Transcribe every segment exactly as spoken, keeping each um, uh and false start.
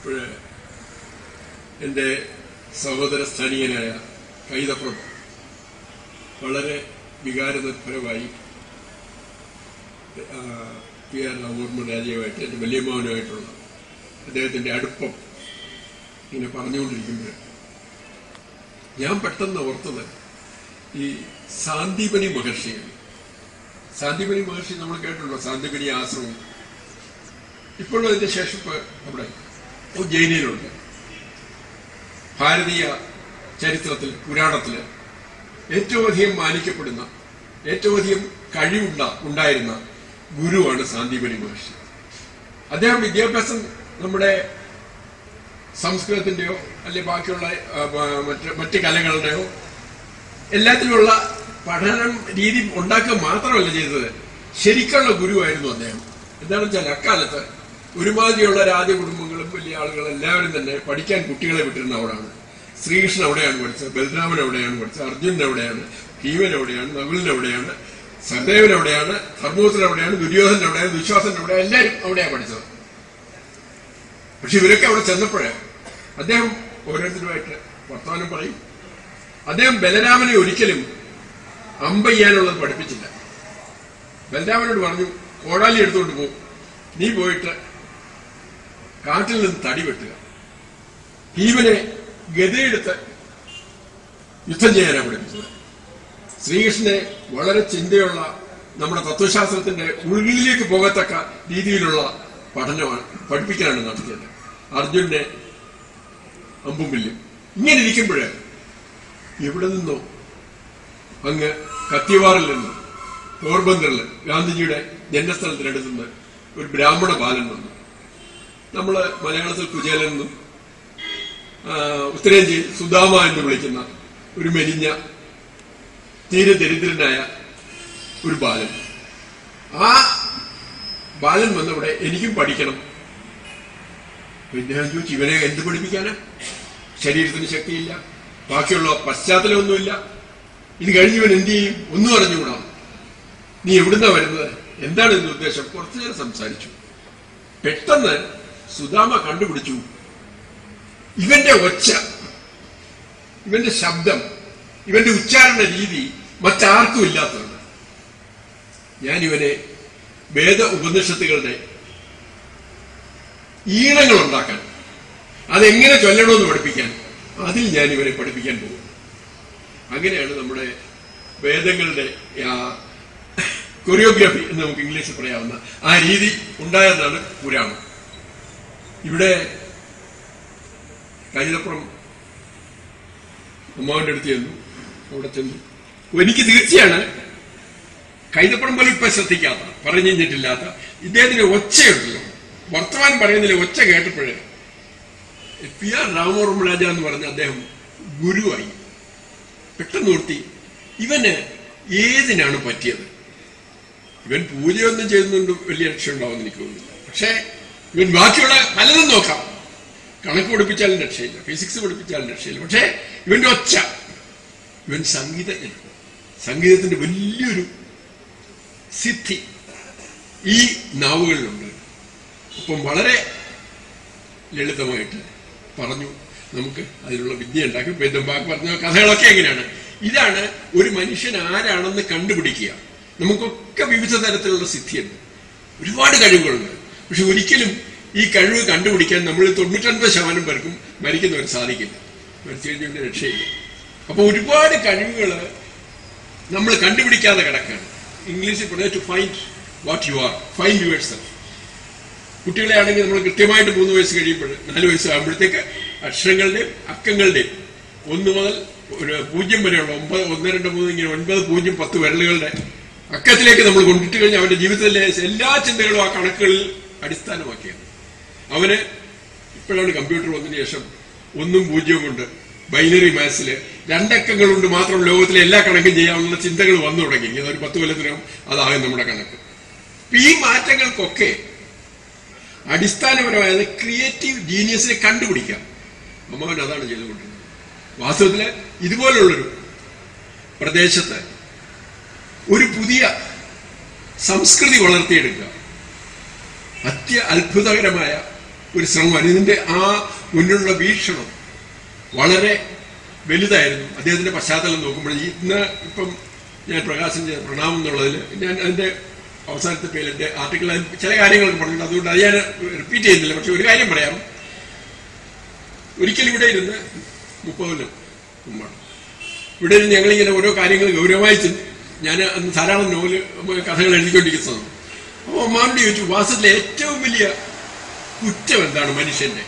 ഇപ്പോൾ എൻ്റെ സഹോദര സ്ഥാനീയനായ കൈതപ്രം വളരെ വികാരനിർഭരമായി പി ആർ രാമവർമ്മ രാജയുമായിട്ട് എൻ്റെ വലിയമ്മാവനുമായിട്ടുള്ള അദ്ദേഹത്തിൻ്റെ അടുപ്പം ഇങ്ങനെ പറഞ്ഞുകൊണ്ടിരിക്കുമ്പോൾ ഞാൻ പെട്ടെന്ന് ഓർത്തത് ഈ സാന്ദീപനി മഹർഷിയാണ്. സാന്ദീപനി മഹർഷി നമ്മൾ കേട്ടുണ്ടോ? സാന്ദീപനി ആശ്രമം ഇപ്പോഴും അതിൻ്റെ ശേഷം അവിടെ ജൈനയിലുണ്ട്. ഭാരതീയ ചരിത്രത്തിൽ പുരാണത്തിൽ ഏറ്റവും അധികം മാനിക്കപ്പെടുന്ന ഏറ്റവും അധികം കഴിവുണ്ട ഉണ്ടായിരുന്ന ഗുരുവാണ് സാന്ദീപനി മഹർഷി. അദ്ദേഹം വിദ്യാഭ്യാസം നമ്മുടെ സംസ്കൃതത്തിൻ്റെയോ അല്ലെങ്കിൽ ബാക്കിയുള്ള മറ്റ് മറ്റ് കലകളുടെയോ എല്ലാത്തിലുമുള്ള പഠനം രീതി ഉണ്ടാക്കുക മാത്രമല്ല ചെയ്തത്, ശരിക്കുള്ള ഗുരുവായിരുന്നു അദ്ദേഹം. എന്താണെന്ന് വെച്ചാൽ അക്കാലത്ത് ഒരുമാതിരിയുള്ള രാജകുടുംബങ്ങളും വലിയ ആളുകളും എല്ലാവരും തന്നെ പഠിക്കാൻ കുട്ടികളെ വിട്ടിരുന്ന അവിടെയാണ്. ശ്രീകൃഷ്ണൻ അവിടെയാണ് പഠിച്ചത്, ബലരാമൻ അവിടെയാണ് പഠിച്ചത്, അർജുനൻ അവിടെയാണ്, ഭീമൻ അവിടെയാണ്, നകുലൻ അവിടെയാണ്, സഹദേവൻ അവിടെയാണ്, ധർമ്മപുത്രൻ അവിടെയാണ്, ദുര്യോധനൻ അവിടെയാണ്, ദുശ്വാസൻ അവിടെയാണ്, എല്ലാവരും അവിടെയാണ് പഠിച്ചത്. പക്ഷെ ഇവരൊക്കെ അവിടെ ചെന്നപ്പോഴേ അദ്ദേഹം ഓരോരുത്തരുമായിട്ട് വർത്തമാനം പറയും. അദ്ദേഹം ബലരാമനെ ഒരിക്കലും അമ്പയ്യാനുള്ളത് പഠിപ്പിച്ചില്ല. ബലരാമനോട് പറഞ്ഞു, കോടാലി എടുത്തുകൊണ്ട് പോകും, നീ പോയിട്ട് കാട്ടിൽ നിന്ന് തടി വെട്ടുക. ഭീമനെ ഗതയെടുത്ത് യുദ്ധം ചെയ്യാനാണ് പഠിപ്പിച്ചത്. ശ്രീകൃഷ്ണനെ വളരെ ചിന്തയുള്ള നമ്മുടെ തത്വശാസ്ത്രത്തിന്റെ ഉള്ളിലേക്ക് പോകത്തക്ക രീതിയിലുള്ള പഠനമാണ് പഠിപ്പിക്കാനാണ് നടത്തിയത്. അർജുനെ അമ്പും വില്ലും. ഇങ്ങനെ ഇരിക്കുമ്പോഴേ എവിടെ നിന്നോ അങ്ങ് കത്തിയവാറിൽ നിന്ന് പോർബന്തറിൽ ഗാന്ധിജിയുടെ ജന്മസ്ഥലത്തിനടുത്ത് നിന്ന് ഒരു ബ്രാഹ്മണ ബാലൻ വന്നു. നമ്മൾ മലയാളത്തിൽ കുചേലൻ എന്നും ഉത്തരേന്ത്യയിൽ സുദാമ എന്ന് വിളിക്കുന്ന ഒരു മെലിഞ്ഞ തീരെ ദരിദ്രനായ ഒരു ബാലൻ. ആ ബാലൻ വന്നവിടെ എനിക്കും പഠിക്കണം. പിന്നെ ഞാൻ ചോദിച്ചു, ഇവനെ എന്ത് പഠിപ്പിക്കാനാ? ശരീരത്തിന് ശക്തിയില്ല, ബാക്കിയുള്ള പശ്ചാത്തലമൊന്നുമില്ല, ഇത് കഴിഞ്ഞവൻ എന്ത് ചെയ്യും? ഒന്നും അറിഞ്ഞുകൂടാ. നീ എവിടുന്നാ വരുന്നത്? എന്താണ് ഇതിന്റെ ഉദ്ദേശം? കുറച്ചു നേരം സംസാരിച്ചു. പെട്ടെന്ന് സുദാമ കണ്ടുപിടിച്ചു ഇവന്റെ ഒച്ച, ഇവന്റെ ശബ്ദം, ഇവന്റെ ഉച്ചാരണ രീതി മറ്റാർക്കും ഇല്ലാത്തതാണ്. ഞാൻ ഇവനെ വേദ ഉപനിഷത്തുകളുടെ ഈണങ്ങൾ ഉണ്ടാക്കാൻ, അതെങ്ങനെ ചൊല്ലണമെന്ന് പഠിപ്പിക്കാൻ, അതിൽ ഞാൻ ഇവരെ പഠിപ്പിക്കാൻ പോകും. അങ്ങനെയാണ് നമ്മുടെ വേദങ്ങളുടെ കൊറിയോഗ്രാഫി എന്ന് നമുക്ക് ഇംഗ്ലീഷിൽ പറയാവുന്ന ആ രീതി ഉണ്ടായതാണ് പുരാണം. ഇവിടെ കൈതപ്പുറം അമ്മാവന്റെ അടുത്ത് ചെന്നു. അവിടെ ചെന്നു. എനിക്ക് തീർച്ചയാണ് കൈതപ്പുറം പോലും ഇപ്പൊ ശ്രദ്ധിക്കാത്ത, പറഞ്ഞു കഴിഞ്ഞിട്ടില്ലാത്ത ഇദ്ദേഹത്തിന് ഒച്ചയുണ്ടല്ലോ, വർത്തമാനം പറയുന്നതിൽ ഒച്ച കേട്ടപ്പോഴേ പി ആർ രാമവർമ്മ രാജ എന്ന് പറഞ്ഞ അദ്ദേഹം ഗുരുവായി. പെട്ടെന്ന് നിർത്തി, ഇവന് ഏതിനാണ് പറ്റിയത്? ഇവൻ പൂജയൊന്നും ചെയ്യുന്നുണ്ട് വലിയ രക്ഷ ഉണ്ടാവുമെന്ന് എനിക്ക് തോന്നുന്നില്ല. പക്ഷേ ഇവൻ ബാക്കിയുള്ള പലതും നോക്കാം. കണക്ക് പഠിപ്പിച്ചാലും രക്ഷയില്ല, ഫിസിക്സ് പഠിപ്പിച്ചാലും രക്ഷയില്ല. പക്ഷേ ഇവന്റെ ഒച്ച, ഇവൻ സംഗീതജ്ഞനാണ്. സംഗീതത്തിന്റെ വലിയൊരു സിദ്ധി ഈ നാവുകളിലുണ്ട്. അപ്പം വളരെ ലളിതമായിട്ട് പറഞ്ഞു, നമുക്ക് അതിനുള്ള വിദ്യ ഉണ്ടാക്കി. പെരുമ്പാക്ക് പറഞ്ഞ കഥകളൊക്കെ എങ്ങനെയാണ്? ഇതാണ് ഒരു മനുഷ്യൻ ആരാണെന്ന് കണ്ടുപിടിക്കുക. നമുക്കൊക്കെ വിവിധ തരത്തിലുള്ള സിദ്ധിയുണ്ട്, ഒരുപാട് കഴിവുകളുണ്ട്. പക്ഷെ ഒരിക്കലും ഈ കഴിവ് കണ്ടുപിടിക്കാൻ നമ്മൾ തൊണ്ണൂറ്റൊൻപത് ശതമാനം പേർക്കും മരിക്കുന്നവർ സാധിക്കില്ല. മരിച്ചു കഴിഞ്ഞ രക്ഷയില്ല. അപ്പൊ ഒരുപാട് കഴിവുകൾ നമ്മൾ കണ്ടുപിടിക്കാതെ കിടക്കാണ്. ഇംഗ്ലീഷിൽ പറഞ്ഞ to find what you are, find yourself. കുട്ടികളെ ആണെങ്കിൽ നമ്മൾ കൃത്യമായിട്ട് മൂന്ന് വയസ്സ് കഴിയുമ്പോൾ, നാല് വയസ്സാകുമ്പോഴത്തേക്ക് അക്ഷരങ്ങളുടെയും അക്കങ്ങളുടെയും ഒന്ന് മുതൽ ഒരു പൂജ്യം വരെയുള്ള ഒമ്പത് ഒന്ന് രണ്ട് മൂന്ന് ഇങ്ങനെ ഒൻപത് പൂജ്യം പത്ത് വിരലുകളുടെ അക്കത്തിലേക്ക് നമ്മൾ കൊണ്ടിട്ട് കഴിഞ്ഞാൽ അവന്റെ ജീവിതത്തിലെ എല്ലാ ചിന്തകളും ആ കണക്കുകളിൽ അടിസ്ഥാനമാക്കിയാണ്. അവന് ഇപ്പോഴാണ് കമ്പ്യൂട്ടർ വന്നതിന് ശേഷം ഒന്നും പൂജ്യവും കൊണ്ട് ബൈനറി മാത്സില് രണ്ടക്കങ്ങൾ കൊണ്ട് മാത്രം ലോകത്തിലെ എല്ലാ കണക്കും ചെയ്യാവുന്ന ചിന്തകൾ വന്നു തുടങ്ങി. അതൊരു പത്ത് കൊല്ലത്തിനകം അതാകും നമ്മുടെ കണക്ക്. ഈ മാറ്റങ്ങൾക്കൊക്കെ അടിസ്ഥാനപരമായത് ക്രിയേറ്റീവ് ജീനിയസിനെ കണ്ടുപിടിക്കാം. അമ്മാവൻ അതാണ് ചെയ്തുകൊണ്ടിരുന്നത്. വാസ്തവത്തില് ഇതുപോലുള്ളൊരു പ്രദേശത്ത് ഒരു പുതിയ സംസ്കൃതി വളർത്തിയെടുക്കുക, അത്യ അത്ഭുതകരമായ ഒരു ശ്രമമാണ്. ഇതിന്റെ ആ മുന്നിലുള്ള വീക്ഷണം വളരെ വലുതായിരുന്നു. അദ്ദേഹത്തിന്റെ പശ്ചാത്തലം നോക്കുമ്പോൾ ഇന്ന് ഇപ്പം ഞാൻ പ്രകാശം ചെയ്ത പ്രണാമം എന്നുള്ളതിൽ ഞാൻ അതിന്റെ അവസാനത്തെ പേരിൽ എൻ്റെ ആർട്ടിക്കിൾ ചില കാര്യങ്ങളൊക്കെ പറഞ്ഞിട്ടുണ്ട്, അതുകൊണ്ട് അത് ഞാൻ റിപ്പീറ്റ് ചെയ്യുന്നില്ല. പക്ഷെ ഒരു കാര്യം പറയാം, ഒരിക്കലും ഇവിടെ ഇരുന്ന് മുപ്പത് കൊല്ലം മുമ്പാണ് ഇവിടെ ഇരുന്ന് ഞങ്ങളിങ്ങനെ ഓരോ കാര്യങ്ങൾ ഗൗരവമായി ഞാൻ അന്ന് ധാരാളം നോവല് കഥകൾ എഴുതിക്കൊണ്ടിരിക്കുന്നതാണ്. അപ്പോൾ അമ്മാനോട് ചോദിച്ചു, വാസ്തവത്തിലെ ഏറ്റവും വലിയ കുറ്റം എന്താണ് മനുഷ്യന്റെ?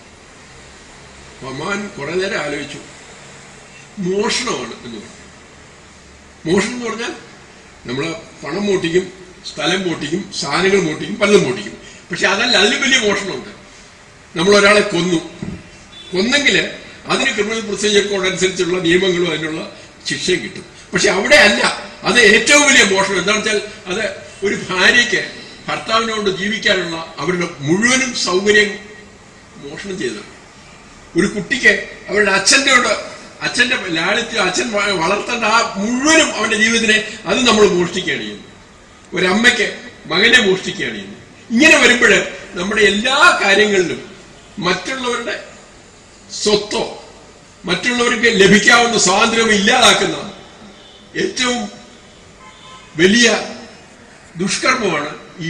അമ്മാൻ കുറെ നേരം ആലോചിച്ചു. മോഷണമാണ് എന്ന് പറഞ്ഞു. മോഷണം എന്ന് പറഞ്ഞാൽ നമ്മൾ പണം മോട്ടിക്കും, സ്ഥലം മോട്ടിക്കും, സാധനങ്ങൾ മോട്ടിക്കും, പലതും മോട്ടിക്കും. പക്ഷെ അതല്ല, അതിലും വലിയ മോഷണമുണ്ട്. നമ്മൾ ഒരാളെ കൊന്നു കൊന്നെങ്കിൽ അതിന് ക്രിമിനൽ പ്രൊസീജിയർ കോഡ് അനുസരിച്ചുള്ള നിയമങ്ങളും അതിനുള്ള ശിക്ഷയും കിട്ടും. പക്ഷെ അവിടെ അല്ല, അത് ഏറ്റവും വലിയ മോഷണം. എന്താണെന്ന് വെച്ചാൽ അത് ഒരു ഭാര്യയ്ക്ക് ഭർത്താവിനോട് ജീവിക്കാനുള്ള അവരുടെ മുഴുവനും സൗകര്യം മോഷണം ചെയ്തതാണ്. ഒരു കുട്ടിക്ക് അവരുടെ അച്ഛനോട് അച്ഛന്റെ ലാളിത്യം, അച്ഛൻ വളർത്തേണ്ട ആ മുഴുവനും അവന്റെ ജീവിതത്തിനെ അത് നമ്മൾ മോഷ്ടിക്കുകയാണ് ചെയ്യുന്നത്. ഒരമ്മയ്ക്ക് മകനെ മോഷ്ടിക്കുകയാണ് ചെയ്യുന്നത്. ഇങ്ങനെ വരുമ്പോൾ നമ്മുടെ എല്ലാ കാര്യങ്ങളിലും മറ്റുള്ളവരുടെ സ്വത്തോ മറ്റുള്ളവർക്ക് ലഭിക്കാവുന്ന സ്വാതന്ത്ര്യം ഇല്ലാതാക്കുന്ന ഏറ്റവും വലിയ ദുഷ്കർമ്മമാണ് ഈ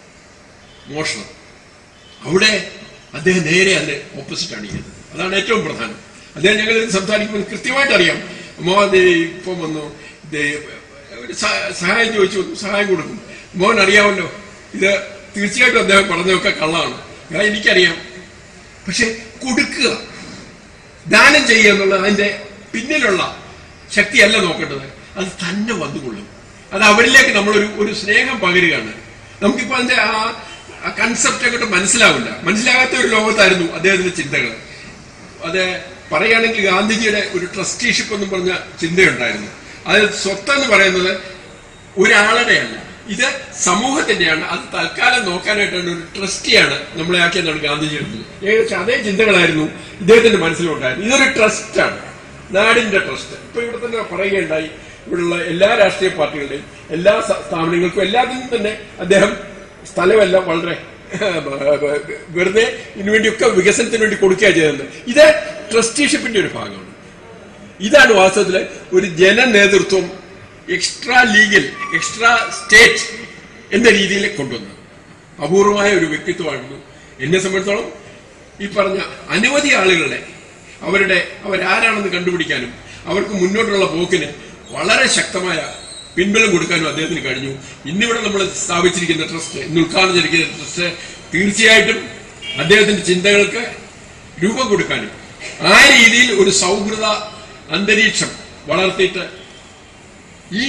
മോഷണം. അവിടെ അദ്ദേഹം നേരെ അതിന് ഓപ്പോസിറ്റാണ് ചെയ്യുന്നത്. അതാണ് ഏറ്റവും പ്രധാനം. അദ്ദേഹം ഞങ്ങൾ സംസാരിക്കുമ്പോൾ കൃത്യമായിട്ട് അറിയാം. മോഹൻ ഇപ്പം വന്നു ഒരു സഹായം ചോദിച്ചു, സഹായം കൊടുക്കും. മോഹൻ അറിയാമല്ലോ, ഇത് തീർച്ചയായിട്ടും അദ്ദേഹം പറഞ്ഞതൊക്കെ കള്ളമാണ്, എനിക്കറിയാം. പക്ഷെ കൊടുക്കുക, ദാനം ചെയ്യുക എന്നുള്ളത് അതിന്റെ പിന്നിലുള്ള ശക്തിയല്ല നോക്കേണ്ടത്, അത് തന്നെ വന്നുകൊള്ളും. അത് അവരിലേക്ക് നമ്മളൊരു ഒരു സ്നേഹം പകരുകയാണ്. നമുക്കിപ്പോ അതിന്റെ ആ കൺസെപ്റ്റ് അങ്ങോട്ട് മനസ്സിലാവില്ല. മനസ്സിലാകാത്ത ഒരു ലോകത്തായിരുന്നു അദ്ദേഹത്തിന്റെ ചിന്തകൾ. അത് പറയുകയാണെങ്കിൽ ഗാന്ധിജിയുടെ ഒരു ട്രസ്റ്റിഷിപ്പ് എന്നും പറഞ്ഞ ചിന്തയുണ്ടായിരുന്നു. അത് സ്വത്തെന്ന് പറയുന്നത് ഒരാളുടെ അല്ല, ഇത് സമൂഹത്തിന്റെയാണ്. അത് തൽക്കാലം നോക്കാനായിട്ടാണ് ഒരു ട്രസ്റ്റിയാണ് നമ്മളെ ആക്കിയെന്നാണ് ഗാന്ധിജി എടുത്തത്. ഏകദേശം അതേ ചിന്തകളായിരുന്നു ഇദ്ദേഹത്തിന്റെ മനസ്സിലുണ്ടായിരുന്നു. ഇതൊരു ട്രസ്റ്റാണ്, നാടിന്റെ ട്രസ്റ്റ്. ഇപ്പൊ ഇവിടെ തന്നെ പറയുകയുണ്ടായി, ഇവിടെയുള്ള എല്ലാ രാഷ്ട്രീയ പാർട്ടികളുടെയും എല്ലാ സ്ഥാപനങ്ങൾക്കും എല്ലാത്തിനും തന്നെ അദ്ദേഹം സ്ഥലമെല്ലാം വളരെ വെറുതെ ഇതിനുവേണ്ടിയൊക്കെ വികസനത്തിന് വേണ്ടി കൊടുക്കുക ചെയ്തത്. ഇത് ട്രസ്റ്റിഷിപ്പിന്റെ ഒരു ഭാഗമാണ്. ഇതാണ് വാസ്തവത്തില് ഒരു ജന നേതൃത്വം എക്സ്ട്രാ ലീഗൽ, എക്സ്ട്രാ സ്റ്റേറ്റ് എന്ന രീതിയിൽ കൊണ്ടുവന്നത്. അപൂർവമായ ഒരു വ്യക്തിത്വമായിരുന്നു. എന്നെ സംബന്ധിച്ചോളം ഈ പറഞ്ഞ അനവധി ആളുകളുടെ അവരുടെ അവരാരാണെന്ന് കണ്ടുപിടിക്കാനും അവർക്ക് മുന്നോട്ടുള്ള പോക്കിന് വളരെ ശക്തമായ പിൻബലം കൊടുക്കാനും അദ്ദേഹത്തിന് കഴിഞ്ഞു. ഇന്നിവിടെ നമ്മൾ സ്ഥാപിച്ചിരിക്കുന്ന ട്രസ്റ്റ്, ഇന്ന് ഉദ്ഘാടനം ചെയ്തിരിക്കുന്ന ട്രസ്റ്റ് തീർച്ചയായിട്ടും അദ്ദേഹത്തിന്റെ ചിന്തകൾക്ക് രൂപം കൊടുക്കാനും ആ രീതിയിൽ ഒരു സൗഹൃദ അന്തരീക്ഷം വളർത്തിയിട്ട് ഈ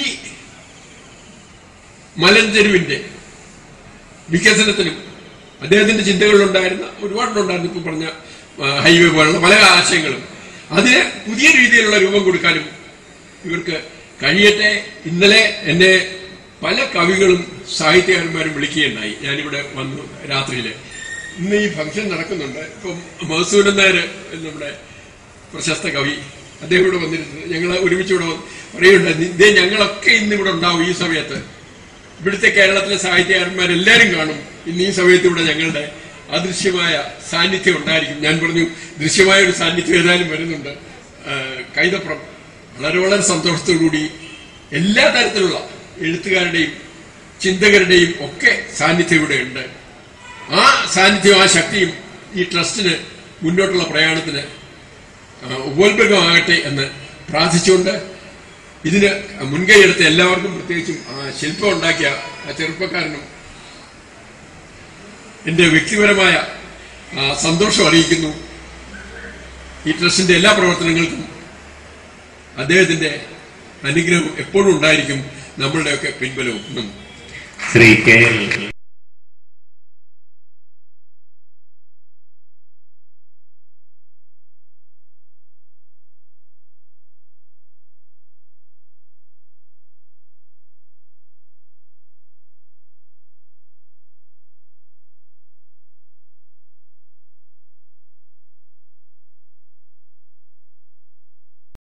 മലഞ്ചെരുവിന്റെ വികസനത്തിനും അദ്ദേഹത്തിന്റെ ചിന്തകളിലുണ്ടായിരുന്ന ഒരുപാടുണ്ടായിരുന്നു. ഇപ്പൊ പറഞ്ഞ ഹൈവേ പോലുള്ള പല ആശയങ്ങളും അതിന് പുതിയ രീതിയിലുള്ള രൂപം കൊടുക്കാനും ഇവർക്ക് കഴിയട്ടെ. ഇന്നലെ എന്നെ പല കവികളും സാഹിത്യകാരന്മാരും വിളിക്കുകയുണ്ടായി. ഞാനിവിടെ വന്നു രാത്രിയില്. ഇന്ന് ഈ ഫംഗ്ഷൻ നടക്കുന്നുണ്ട്. ഇപ്പം മധുസൂദൻ നായർ നമ്മുടെ പ്രശസ്ത കവി, അദ്ദേഹം ഇവിടെ വന്നിരുന്നത്. ഞങ്ങൾ ഒരുമിച്ച് ഇവിടെ പറയുന്നുണ്ട്, ഇതേ ഞങ്ങളൊക്കെ ഇന്നിവിടെ ഉണ്ടാവും. ഈ സമയത്ത് ഇവിടുത്തെ കേരളത്തിലെ സാഹിത്യകാരന്മാരെല്ലാവരും കാണും. ഇന്ന് ഈ സമയത്ത് ഇവിടെ ഞങ്ങളുടെ അദൃശ്യമായ സാന്നിധ്യം ഉണ്ടായിരിക്കും. ഞാൻ പറഞ്ഞു, ദൃശ്യമായ ഒരു സാന്നിധ്യം ഏതായാലും വരുന്നുണ്ട്. കൈതപ്രം വളരെ വളരെ സന്തോഷത്തോടുകൂടി എല്ലാ തരത്തിലുള്ള എഴുത്തുകാരുടെയും ചിന്തകരുടെയും ഒക്കെ സാന്നിധ്യം ഇവിടെ ഉണ്ട്. ആ സാന്നിധ്യവും ആ ശക്തിയും ഈ ട്രസ്റ്റിന് മുന്നോട്ടുള്ള പ്രയാണത്തിന് ഉപോത്ബലമാകട്ടെ എന്ന് പ്രാർത്ഥിച്ചുകൊണ്ട് ഇതിന് മുൻകൈ എടുത്ത എല്ലാവർക്കും, പ്രത്യേകിച്ചും ആ ശില്പം ഉണ്ടാക്കിയ ആ ചെറുപ്പക്കാരനും എന്റെ വ്യക്തിപരമായ സന്തോഷം അറിയിക്കുന്നു. ഈ ട്രസ്റ്റിന്റെ എല്ലാ പ്രവർത്തനങ്ങൾക്കും അദ്ദേഹത്തിന്റെ അനുഗ്രഹം എപ്പോഴും ഉണ്ടായിരിക്കും, നമ്മളുടെയൊക്കെ പിൻബലവും. ശ്രീ കെ